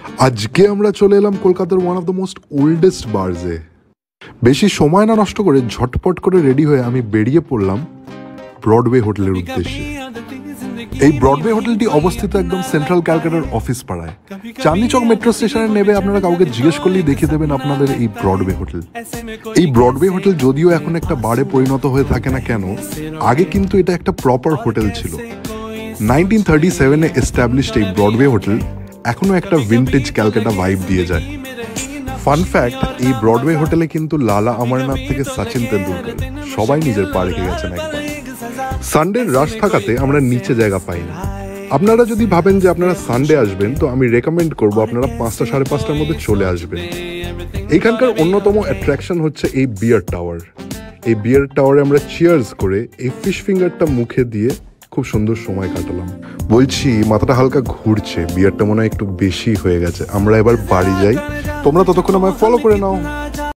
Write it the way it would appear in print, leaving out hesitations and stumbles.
আজকে আমরা চলে এলাম কলকাতার one of the most oldest বার্সে। বেশি সময় না নষ্ট করে ঝটপট করে রেডি হয়ে আমি বেরিয়ে পড়লাম ব্রডওয়ে হোটেলের উদ্দেশ্যে। এই ব্রডওয়ে হোটেলটি অবস্থিত একদম সেন্ট্রাল ক্যালকাটার অফিস পাড়ায়। চাঁদনি চক মেট্রো স্টেশনে নেমে আপনারা কাউকে জিজ্ঞেস করলেই দেখিয়ে দেবেন আপনাদের এই ব্রডওয়ে হোটেল। এই ব্রডওয়ে হোটেল যদিও এখন একটা বারে পরিণত হয়ে থাকে না কেন, আগে কিন্তু এটা একটা প্রপার হোটেল ছিল। 1937-এ এস্টাবলিশড এই ব্রডওয়ে হোটেল এখনো একটা ভিন্টেজ ক্যালকাটা ভাইব দিয়ে যায়। ফান ফ্যাক্ট, এই ব্রডওয়ে হোটেলে কিন্তু লালা অমরনাথ থেকে সচিন তেন্ডুলকর সবাই নিজের পা রেখে গেছেন একবার। সানডের রাশ থাকাতে আমরা নিচে জায়গা পাইনি। আপনারা যদি ভাবেন যে আপনারা সানডে আসবেন, তো আমি রেকমেন্ড করবো আপনারা 5টা সাড়ে 5টার মধ্যে চলে আসবেন। এইখানকার অন্যতম অ্যাট্রাকশন হচ্ছে এই বিয়ার টাওয়ার। এই বিয়ার টাওয়ারে আমরা চিয়ার্স করে এই ফিশ ফিঙ্গারটা মুখে দিয়ে খুব সুন্দর সময় কাটালাম। বলছি মাথাটা হালকা ঘুরছে, বিয়ারটা মনে হয় একটু বেশি হয়ে গেছে। আমরা এবার বাড়ি যাই, তোমরা ততক্ষণ আমায় ফলো করে নাও।